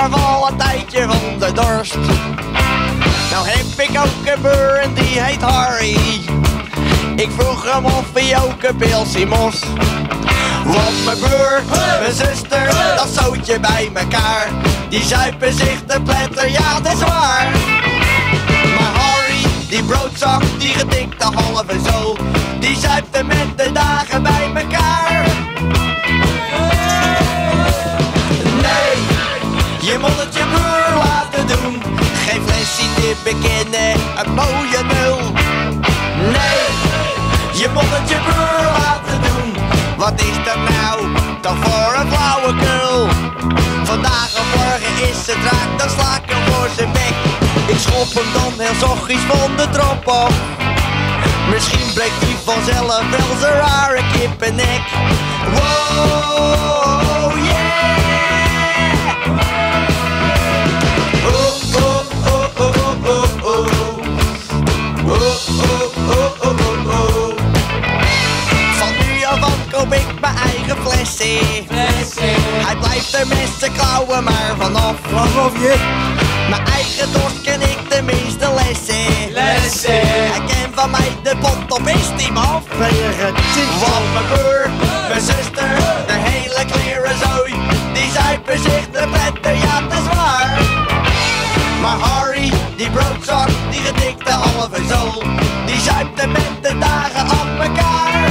maar val een tijdje van de dorst. Nou heb ik ook een broer en die heet Harry. Ik vroeg hem of hij ook een pilsie moest. Want mijn broer, mijn zuster, dat zootje bij mekaar. Die zuipen zich te pletter, ja dat is waar. Maar Harry, die broodzak, die gedikte halve zo. Die zuipte met de dagen bij mekaar. Nee, je moet het je broer laten doen. Geen flesje te bekennen, een mooie nul. Nee, je moet het je broer laten doen. Wat is dat nou, dan voor een flauwekul? Vandaag of morgen is het raak, dan sla ik hem voor zijn bek. Ik schop hem dan heel zachtjes van de trap af. Misschien breekt hij vanzelf wel zijn rare kippennek. Wow, yeah! Oh, oh, oh, oh, oh, oh. Oh, oh, oh, oh, oh, oh. Van nu af aan koop ik mijn eigen flesje. Hij blijft er met zijn klauwen maar vanaf. Mijn eigen dorst ken ik de meeste lessen. Hij kent van mij de pot op is die maf. Want mijn broer, mijn zuster, de hele klerenzooi, die zuipen zich de pletter, ja dat is waar. Maar Harry, die broodzak, die gedikte halve zool, die zuipte met de dagen aan mekaar.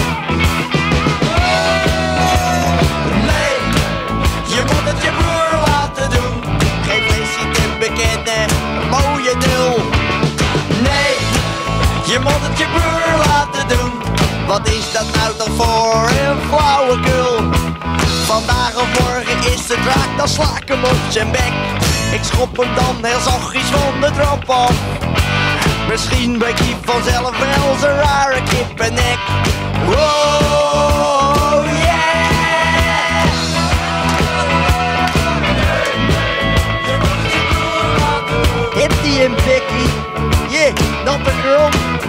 Nee, je moet het je broer laten doen. Geen flesje te bekennen, een mooie nul. Nee, je moet het je broer laten doen. Wat is dat nou toch voor een flauwekul? Vandaag of morgen is het raak, dan sla ik hem op zijn bek. Ik schop hem dan heel zachtjes van de trap af. Misschien breekt hij vanzelf wel zijn rare kippennek. Wow, yeah! Heeft hij een bekkie? Yeah, not the girl.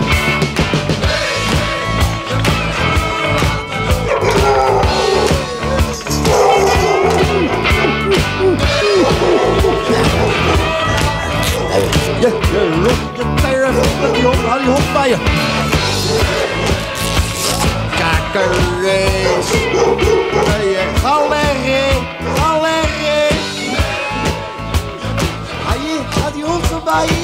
Je loopt je tijden met die hond, hou die hond bij je. Kakkerrees. Ga leggen. Ga die hond erbij.